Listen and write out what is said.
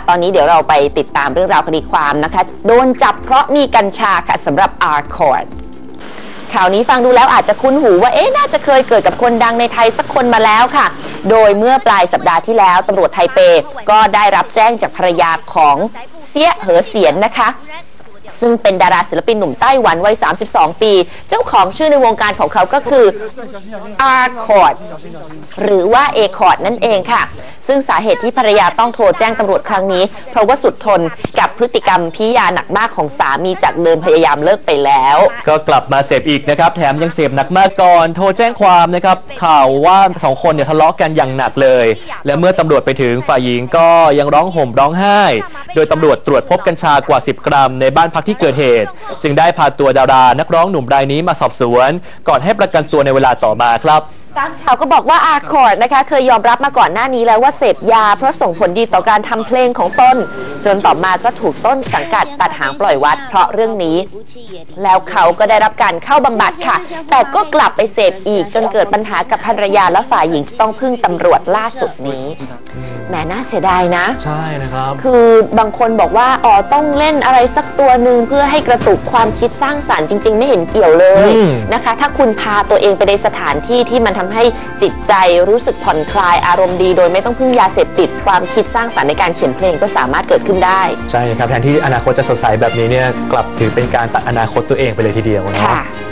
ตอนนี้เดี๋ยวเราไปติดตามเรื่องราวคดีความนะคะโดนจับเพราะมีกัญชาค่ะสำหรับ Accord ข่าวนี้ฟังดูแล้วอาจจะคุ้นหูว่าน่าจะเคยเกิดกับคนดังในไทยสักคนมาแล้วค่ะโดยเมื่อปลายสัปดาห์ที่แล้วตำรวจไทเปก็ได้รับแจ้งจากภรรยาของเซี่ยเหอเสียนนะคะซึ่งเป็นดาราศิลปินหนุ่มไต้หวันวัย32 ปีเจ้าของชื่อในวงการของเขาก็คือ Accord หรือว่า Accord นั่นเองค่ะซึ่งสาเหตุที่ภรรยาต้องโทรแจ้งตำรวจครั้งนี้เพราะว่าสุดทนกับพฤติกรรมพิยาหนักมากของสามีจากเดิมพยายามเลิกไปแล้วก็กลับมาเสพอีกนะครับแถมยังเสพหนักมากก่อนโทรแจ้งความนะครับข่าวว่า2 คนเนี่ยทะเลาะกันอย่างหนักเลยและเมื่อตำรวจไปถึงฝ่ายหญิงก็ยังร้องห่มร้องไห้โดยตำรวจตรวจพบกัญชากว่า10 กรัมในบ้านพักที่เกิดเหตุจึงได้พาตัวดารานักร้องหนุ่มรายนี้มาสอบสวนก่อนให้ประกันตัวในเวลาต่อมาครับตามข่าวก็บอกว่า Accord นะคะเคยยอมรับมาก่อนหน้านี้แล้วว่าเสพยาเพราะส่งผลดีต่อการทำเพลงของตนจนต่อมาก็ถูกต้นสังกัดตัดหางปล่อยวัดเพราะเรื่องนี้แล้วเขาก็ได้รับการเข้าบำบัดค่ะแต่ก็กลับไปเสพอีกจนเกิดปัญหากับภรรยาและฝ่ายหญิงต้องพึ่งตำรวจล่าสุดนี้แหมน่าเสียดายนะใช่นะครับคือบางคนบอกว่าต้องเล่นอะไรสักตัวหนึ่งเพื่อให้กระตุกความคิดสร้างสรรค์จริงๆไม่เห็นเกี่ยวเลยนะคะถ้าคุณพาตัวเองไปในสถานที่ที่มันทำให้จิตใจรู้สึกผ่อนคลายอารมณ์ดีโดยไม่ต้องพึ่งยาเสพติดความคิดสร้างสรรค์ในการเขียนเพลงก็สามารถเกิดขึ้นได้ใช่ครับแทนที่อนาคตจะสดใสแบบนี้เนี่ยกลับถือเป็นการตัดอนาคตตัวเองไปเลยทีเดียวนะ